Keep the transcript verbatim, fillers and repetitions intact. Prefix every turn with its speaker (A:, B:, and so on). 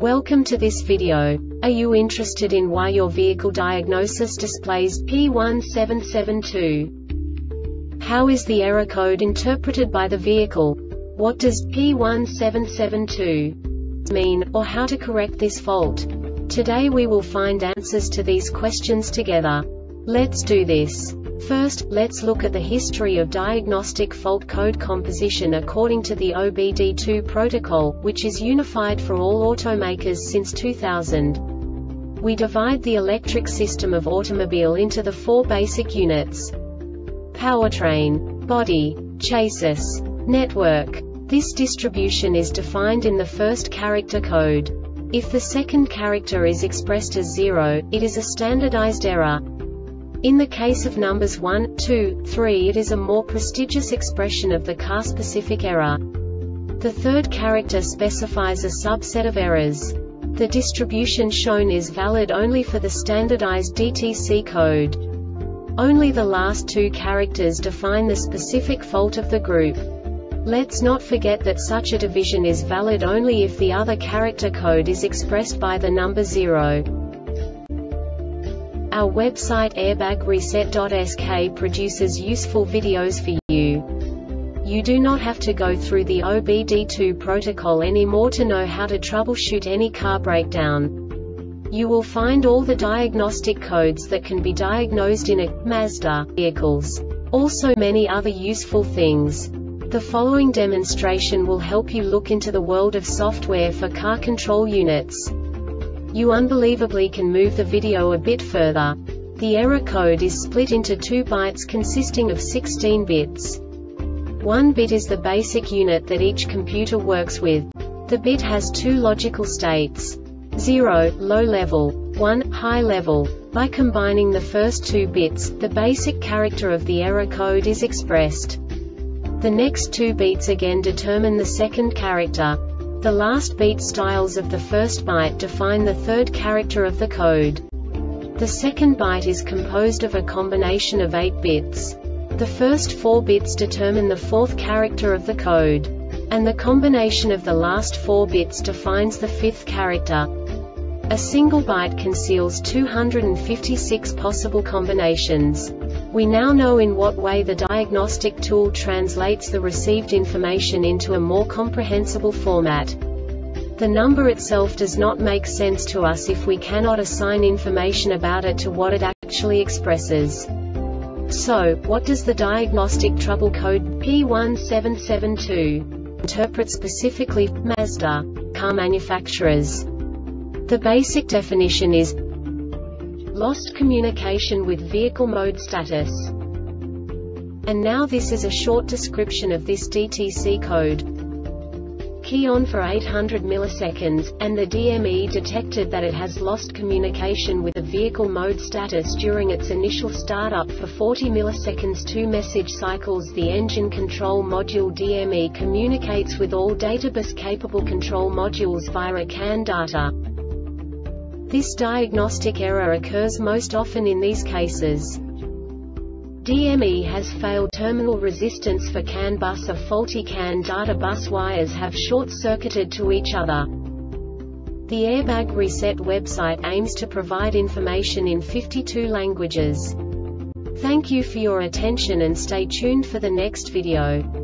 A: Welcome to this video. Are you interested in why your vehicle diagnosis displays P one seven seven two? How is the error code interpreted by the vehicle? What does P one seven seven two mean, or how to correct this fault? Today we will find answers to these questions together. Let's do this. First, let's look at the history of diagnostic fault code composition according to the O B D two protocol, which is unified for all automakers since two thousand. We divide the electric system of automobile into the four basic units: powertrain, body, chassis, network. This distribution is defined in the first character code. If the second character is expressed as zero, it is a standardized error. In the case of numbers one, two, three, it is a more prestigious expression of the car-specific error. The third character specifies a subset of errors. The distribution shown is valid only for the standardized D T C code. Only the last two characters define the specific fault of the group. Let's not forget that such a division is valid only if the other character code is expressed by the number zero. Our website airbag reset dot S K produces useful videos for you. You do not have to go through the O B D two protocol anymore to know how to troubleshoot any car breakdown. You will find all the diagnostic codes that can be diagnosed in a Mazda vehicles. Also many other useful things. The following demonstration will help you look into the world of software for car control units. You unbelievably can move the video a bit further. The error code is split into two bytes consisting of sixteen bits. One bit is the basic unit that each computer works with. The bit has two logical states: zero, low level, one, high level. By combining the first two bits, the basic character of the error code is expressed. The next two beats again determine the second character. The last beat styles of the first byte define the third character of the code. The second byte is composed of a combination of eight bits. The first four bits determine the fourth character of the code. And the combination of the last four bits defines the fifth character. A single byte conceals two hundred fifty-six possible combinations. We now know in what way the diagnostic tool translates the received information into a more comprehensible format. The number itself does not make sense to us if we cannot assign information about it to what it actually expresses. So, what does the diagnostic trouble code P one seven seven two interpret specifically for Mazda car manufacturers? The basic definition is lost communication with vehicle mode status. And now this is a short description of this D T C code. Key on for eight hundred milliseconds, and the D M E detected that it has lost communication with the vehicle mode status during its initial startup for forty milliseconds. Two message cycles. The engine control module D M E communicates with all databus-capable control modules via a C A N data. This diagnostic error occurs most often in these cases: D M E has failed terminal resistance for C A N bus. A faulty C A N data bus wires have short-circuited to each other. The Airbag Reset website aims to provide information in fifty-two languages. Thank you for your attention and stay tuned for the next video.